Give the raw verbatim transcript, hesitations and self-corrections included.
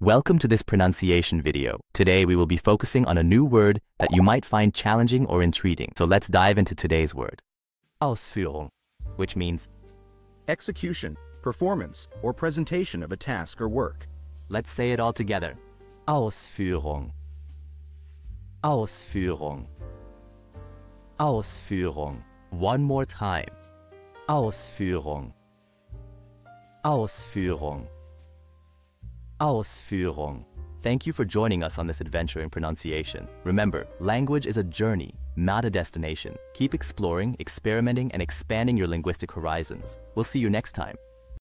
Welcome to this pronunciation video. Today we will be focusing on a new word that you might find challenging or intriguing. So let's dive into today's word. Ausführung, which means execution, performance, or presentation of a task or work. Let's say it all together. Ausführung. Ausführung. Ausführung. One more time. Ausführung. Ausführung. Ausführung. Thank you for joining us on this adventure in pronunciation. Remember, language is a journey, not a destination. Keep exploring, experimenting, and expanding your linguistic horizons. We'll see you next time.